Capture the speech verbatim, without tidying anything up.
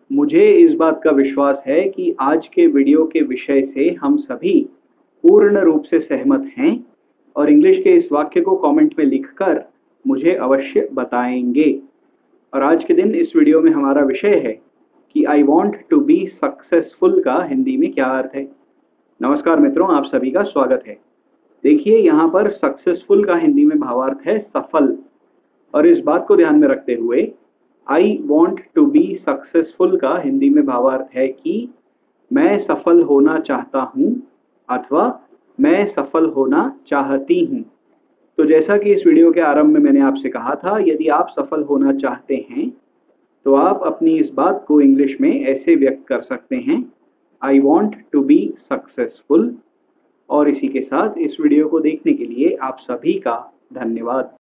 मुझे इस बात का विश्वास है कि आज के वीडियो के विषय से हम सभी पूर्ण रूप से सहमत हैं और इंग्लिश के इस वाक्य को कमेंट में लिखकर मुझे अवश्य बताएंगे। और आज के दिन इस वीडियो में हमारा विषय है कि I want to be successful का हिंदी में क्या अर्थ है। नमस्कार मित्रों, आप सभी का स्वागत है। देखिए, यहाँ पर सक्सेसफुल का हिंदी में भावार्थ है सफल, और इस बात को ध्यान में रखते हुए I want to be successful का हिंदी में भावार्थ है कि मैं सफल होना चाहता हूँ अथवा मैं सफल होना चाहती हूँ। तो जैसा कि इस वीडियो के आरंभ में मैंने आपसे कहा था, यदि आप सफल होना चाहते हैं तो आप अपनी इस बात को इंग्लिश में ऐसे व्यक्त कर सकते हैं, I want to be successful. और इसी के साथ इस वीडियो को देखने के लिए आप सभी का धन्यवाद।